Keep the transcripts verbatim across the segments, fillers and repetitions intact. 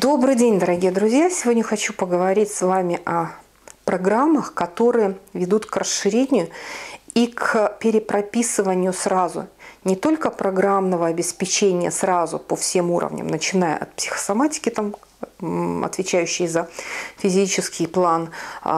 Добрый день, дорогие друзья! Сегодня хочу поговорить с вами о программах, которые ведут к расширению и к перепрописыванию сразу. Не только программного обеспечения сразу по всем уровням, начиная от психосоматики, там, отвечающей за физический план,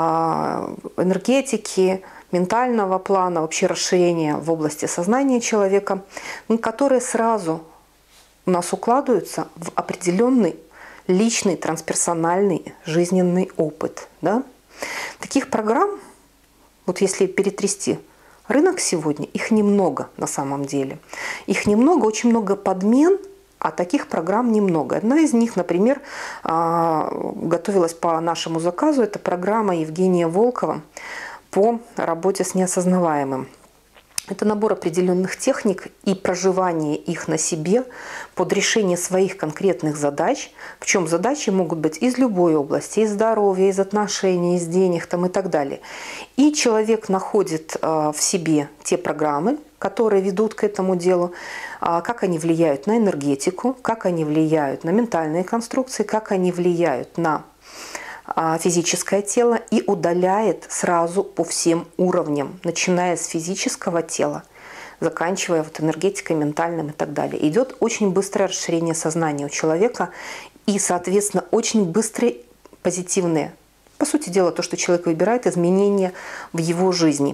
энергетики, ментального плана, вообще расширения в области сознания человека, которые сразу у нас укладываются в определенный личный, трансперсональный, жизненный опыт. Да? Таких программ, вот если перетрясти рынок сегодня, их немного на самом деле. Их немного, очень много подмен, а таких программ немного. Одна из них, например, готовилась по нашему заказу, это программа Евгения Волкова по работе с неосознаваемым. Это набор определенных техник и проживание их на себе под решение своих конкретных задач. Причем задачи могут быть из любой области, из здоровья, из отношений, из денег там, и так далее. И человек находит в себе те программы, которые ведут к этому делу, как они влияют на энергетику, как они влияют на ментальные конструкции, как они влияют на физическое тело, и удаляет сразу по всем уровням, начиная с физического тела, заканчивая вот энергетикой, ментальным и так далее. Идет очень быстрое расширение сознания у человека и, соответственно, очень быстрые позитивные, по сути дела, то, что человек выбирает, изменения в его жизни.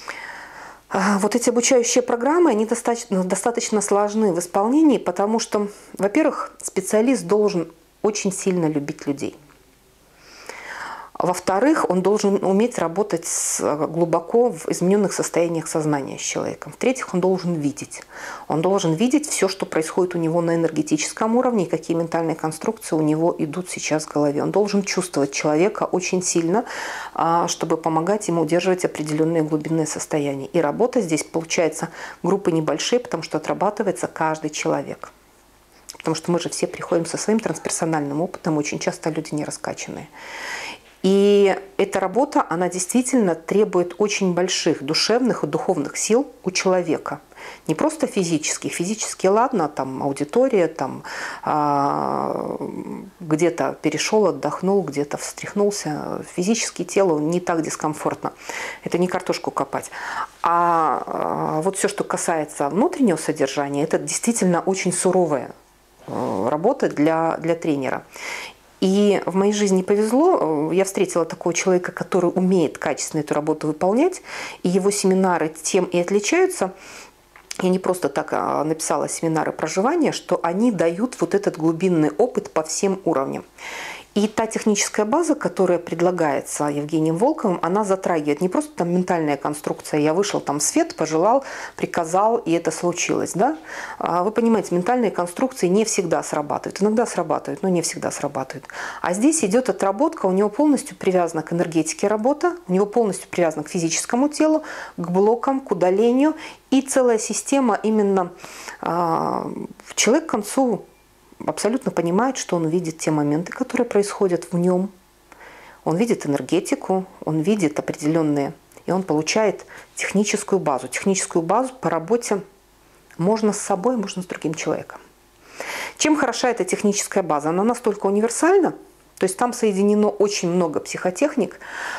Вот эти обучающие программы, они достаточно, достаточно сложны в исполнении, потому что, во-первых, специалист должен очень сильно любить людей. Во-вторых, он должен уметь работать с, глубоко в измененных состояниях сознания с человеком. В-третьих, он должен видеть. Он должен видеть все, что происходит у него на энергетическом уровне, и какие ментальные конструкции у него идут сейчас в голове. Он должен чувствовать человека очень сильно, чтобы помогать ему удерживать определенные глубинные состояния. И работа здесь, получается, группы небольшие, потому что отрабатывается каждый человек. Потому что мы же все приходим со своим трансперсональным опытом, очень часто люди не раскачанные. И эта работа, она действительно требует очень больших душевных и духовных сил у человека. Не просто физических. Физически, ладно, там аудитория, там а, где-то перешел, отдохнул, где-то встряхнулся. Физически телу не так дискомфортно. Это не картошку копать. А, а вот все, что касается внутреннего содержания, это действительно очень суровая работа для, для тренера. И в моей жизни повезло, я встретила такого человека, который умеет качественно эту работу выполнять, и его семинары тем и отличаются. Я не просто так написала семинары проживания, что они дают вот этот глубинный опыт по всем уровням. И та техническая база, которая предлагается Евгением Волковым, она затрагивает не просто там ментальная конструкция, я вышел там в свет, пожелал, приказал, и это случилось. Да? Вы понимаете, ментальные конструкции не всегда срабатывают. Иногда срабатывают, но не всегда срабатывают. А здесь идет отработка, у него полностью привязана к энергетике работа, у него полностью привязана к физическому телу, к блокам, к удалению. И целая система именно человек к концу абсолютно понимает, что он видит те моменты, которые происходят в нем. Он видит энергетику, он видит определенные, и он получает техническую базу. Техническую базу по работе можно с собой, можно с другим человеком. Чем хороша эта техническая база? Она настолько универсальна, то есть там соединено очень много психотехник.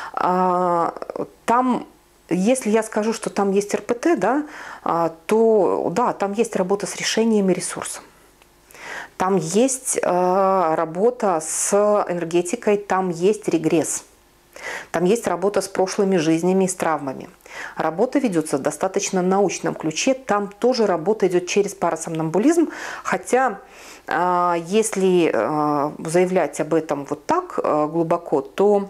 Там, если я скажу, что там есть эр пэ тэ, да, то да, там есть работа с решениями ресурсов. Там есть э, работа с энергетикой, там есть регресс. Там есть работа с прошлыми жизнями и с травмами. Работа ведется в достаточно научном ключе. Там тоже работа идет через парасомнамбулизм. Хотя, э, если э, заявлять об этом вот так э, глубоко, то,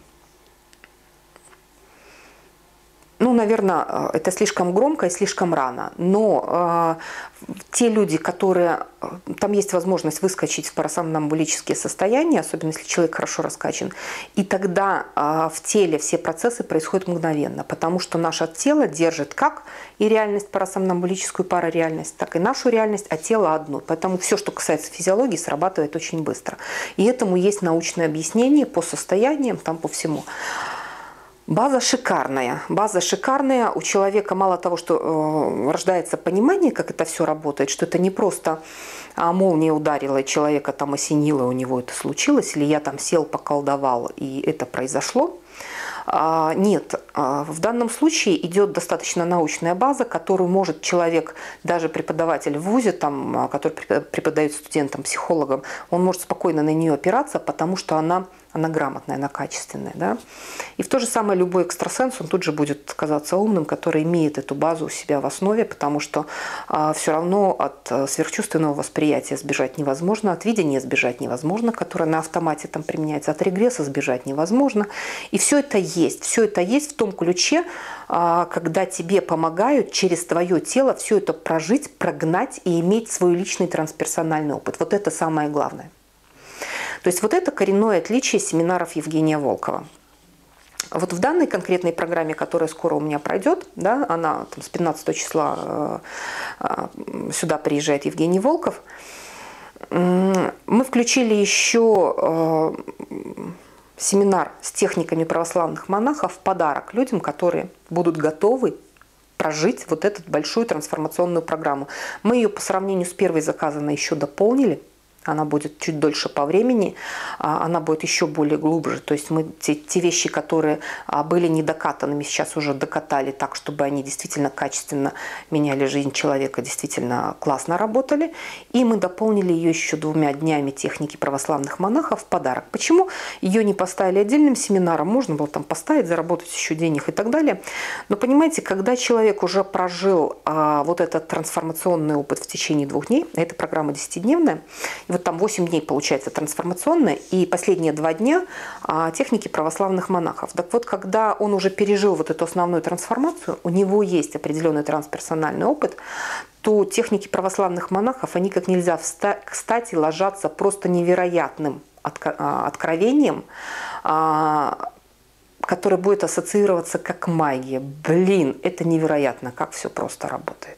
ну, наверное, это слишком громко и слишком рано. Но э, те люди, которые... Там есть возможность выскочить в парасомнамбулические состояния, особенно если человек хорошо раскачан. И тогда э, в теле все процессы происходят мгновенно, потому что наше тело держит как и реальность парасомнамбулическую, парареальность, так и нашу реальность, а тело одно. Поэтому все, что касается физиологии, срабатывает очень быстро. И этому есть научное объяснение по состояниям, там по всему. База шикарная. База шикарная. У человека мало того, что э, рождается понимание, как это все работает, что это не просто а молния ударила, и человека там осенило, у него это случилось, или я там сел, поколдовал, и это произошло. Нет, в данном случае идет достаточно научная база, которую может человек, даже преподаватель в вузе, там, который преподает студентам, психологам, он может спокойно на нее опираться, потому что она, она грамотная, она качественная. Да? И в то же самое любой экстрасенс, он тут же будет казаться умным, который имеет эту базу у себя в основе, потому что а, все равно от сверхчувственного восприятия сбежать невозможно, от видения сбежать невозможно, которое на автомате там применяется, от регресса сбежать невозможно. И все это есть, все это есть в том ключе, а, когда тебе помогают через твое тело все это прожить, прогнать и иметь свой личный трансперсональный опыт. Вот это самое главное. То есть вот это коренное отличие семинаров Евгения Волкова. Вот в данной конкретной программе, которая скоро у меня пройдет, да, она там, с пятнадцатого числа э, э, сюда приезжает Евгений Волков, э, мы включили еще э, семинар с техниками православных монахов в подарок людям, которые будут готовы прожить вот эту большую трансформационную программу. Мы ее по сравнению с первой заказанной еще дополнили. Она будет чуть дольше по времени, она будет еще более глубже. То есть мы те, те вещи, которые были недокатанными, сейчас уже докатали так, чтобы они действительно качественно меняли жизнь человека, действительно классно работали. И мы дополнили ее еще двумя днями техники православных монахов в подарок. Почему ее не поставили отдельным семинаром? Можно было там поставить, заработать еще денег и так далее. Но понимаете, когда человек уже прожил а, вот этот трансформационный опыт в течение двух дней, эта программа десятидневная, вот там восемь дней получается трансформационная, и последние два дня а, техники православных монахов. Так вот, когда он уже пережил вот эту основную трансформацию, у него есть определенный трансперсональный опыт, то техники православных монахов, они как нельзя кстати ложатся просто невероятным откровением, а, которое будет ассоциироваться как магия. Блин, это невероятно, как все просто работает.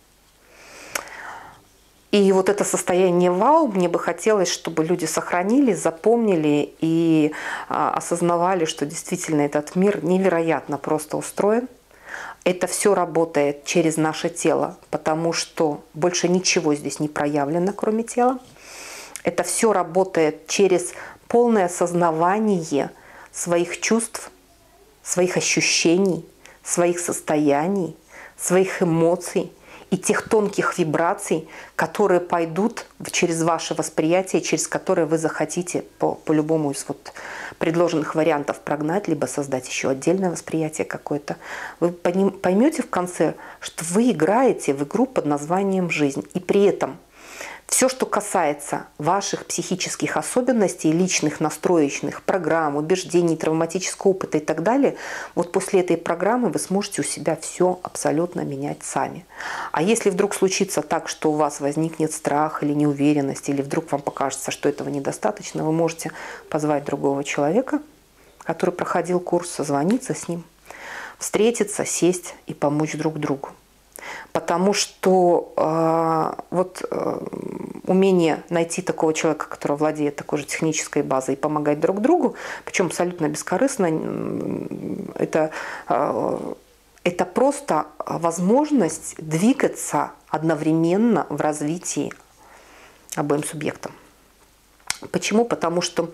И вот это состояние вау, мне бы хотелось, чтобы люди сохранили, запомнили и а, осознавали, что действительно этот мир невероятно просто устроен. Это все работает через наше тело, потому что больше ничего здесь не проявлено, кроме тела. Это все работает через полное осознавание своих чувств, своих ощущений, своих состояний, своих эмоций и тех тонких вибраций, которые пойдут через ваше восприятие, через которые вы захотите по, по любому из вот предложенных вариантов прогнать, либо создать еще отдельное восприятие какое-то. Вы поймете в конце, что вы играете в игру под названием «Жизнь». И при этом все, что касается ваших психических особенностей, личных настроечных программ, убеждений, травматического опыта и так далее, вот после этой программы вы сможете у себя все абсолютно менять сами. А если вдруг случится так, что у вас возникнет страх или неуверенность, или вдруг вам покажется, что этого недостаточно, вы можете позвать другого человека, который проходил курс, созвониться с ним, встретиться, сесть и помочь друг другу. Потому что э, вот э, умение найти такого человека, который владеет такой же технической базой, и помогать друг другу, причем абсолютно бескорыстно, это, э, это просто возможность двигаться одновременно в развитии обоим субъектам. Почему? Потому что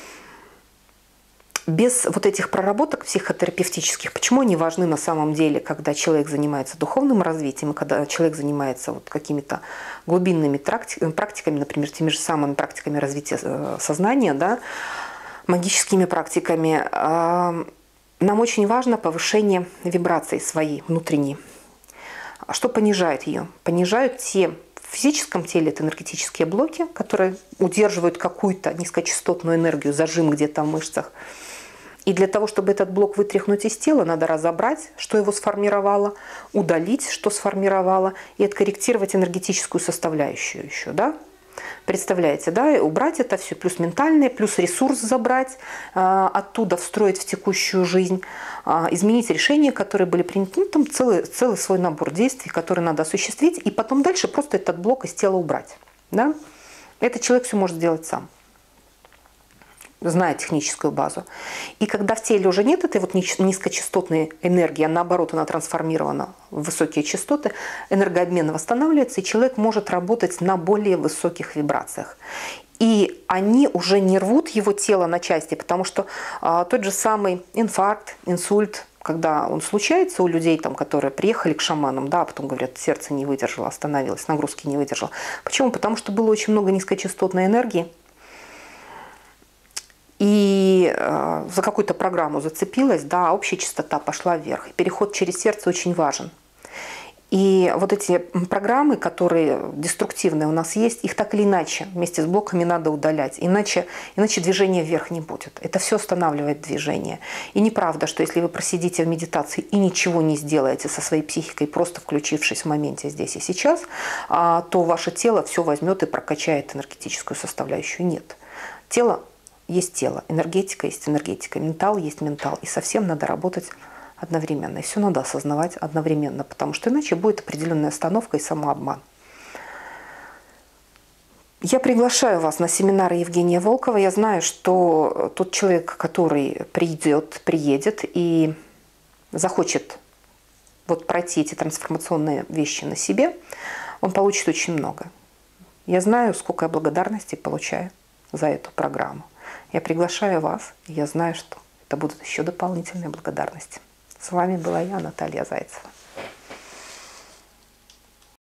без вот этих проработок психотерапевтических, почему они важны на самом деле, когда человек занимается духовным развитием, когда человек занимается вот какими-то глубинными практиками, например, теми же самыми практиками развития сознания, да, магическими практиками, нам очень важно повышение вибраций своей внутренней. Что понижает ее? Понижают те в физическом теле это энергетические блоки, которые удерживают какую-то низкочастотную энергию, зажим где-то в мышцах. И для того, чтобы этот блок вытряхнуть из тела, надо разобрать, что его сформировало, удалить, что сформировало, и откорректировать энергетическую составляющую еще. Да? Представляете, да? Убрать это все, плюс ментальное, плюс ресурс забрать, оттуда встроить в текущую жизнь, изменить решения, которые были приняты. Ну, там целый, целый свой набор действий, которые надо осуществить, и потом дальше просто этот блок из тела убрать. Да? Этот человек все может сделать сам. зная техническую базу. И когда в теле уже нет этой вот низкочастотной энергии, а наоборот она трансформирована в высокие частоты, энергообмен восстанавливается, и человек может работать на более высоких вибрациях. И они уже не рвут его тело на части, потому что а, тот же самый инфаркт, инсульт, когда он случается у людей, там, которые приехали к шаманам, да, а потом говорят, сердце не выдержало, остановилось, нагрузки не выдержало. Почему? Потому что было очень много низкочастотной энергии, и э, за какую-то программу зацепилась, да, а общая частота пошла вверх. И переход через сердце очень важен. И вот эти программы, которые деструктивные у нас есть, их так или иначе вместе с блоками надо удалять. Иначе, иначе движения вверх не будет. Это все останавливает движение. И неправда, что если вы просидите в медитации и ничего не сделаете со своей психикой, просто включившись в моменте здесь и сейчас, то ваше тело все возьмет и прокачает энергетическую составляющую. Нет. Тело есть тело, энергетика есть энергетика, ментал есть ментал. И совсем надо работать одновременно. И все надо осознавать одновременно, потому что иначе будет определенная остановка и самообман. Я приглашаю вас на семинары Евгения Волкова. Я знаю, что тот человек, который придет, приедет и захочет вот пройти эти трансформационные вещи на себе, он получит очень много. Я знаю, сколько я благодарности получаю за эту программу. Я приглашаю вас, и я знаю, что это будут еще дополнительные благодарности. С вами была я, Наталья Зайцева.